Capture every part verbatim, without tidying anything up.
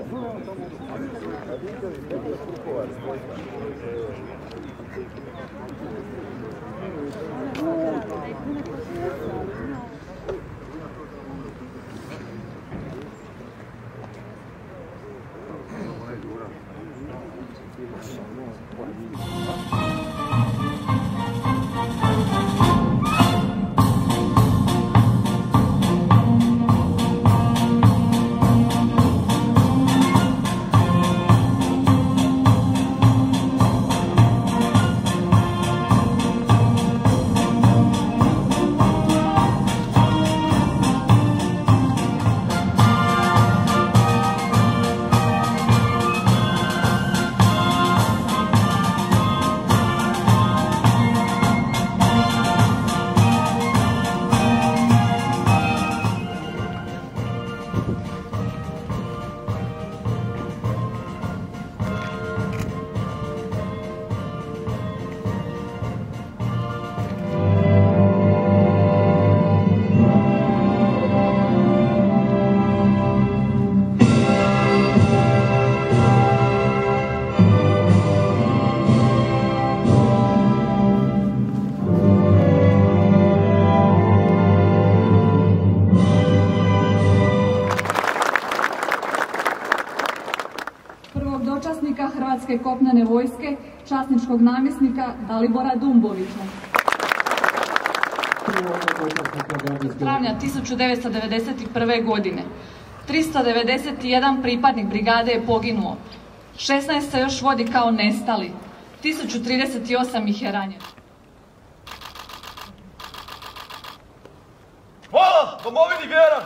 Hrvatske kopnene vojske, časničkog namjesnika Dalibora Dumbovića. Travnja tisuću devetsto devedeset prve. godine tristo devedeset jedan pripadnik brigade je poginuo, šesnaest se još vodi kao nestali, tisuću trideset osam ih je ranjeno. Hvala, domovini vjeran!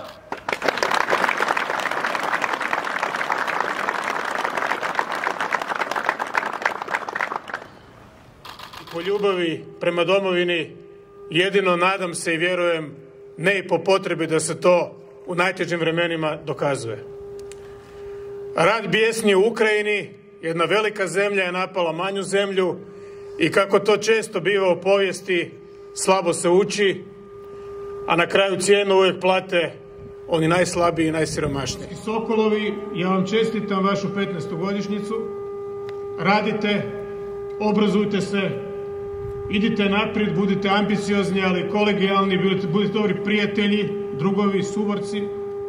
Po ljubavi prema domovini jedino nadam se i vjerujem, ne i po potrebi da se to u najtežim vremenima dokazuje. Rat bijesni u Ukrajini, jedna velika zemlja je napala manju zemlju i kako to često biva u povijesti, slabo se uči, a na kraju cijenu uvijek plate oni najslabiji i najsiromašniji. Sokolovi, ja vam čestitam vašu petnaestu godišnjicu. Radite, obrazujte se, idite naprijed, budite ambiciozni, ali kolegijalni, budite, budite dobri prijatelji, drugovi, suborci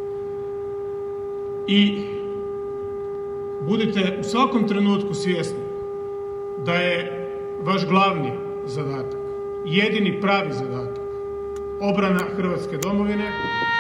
i budite u svakom trenutku svjesni da je vaš glavni zadatak, jedini pravi zadatak, obrana Hrvatske domovine.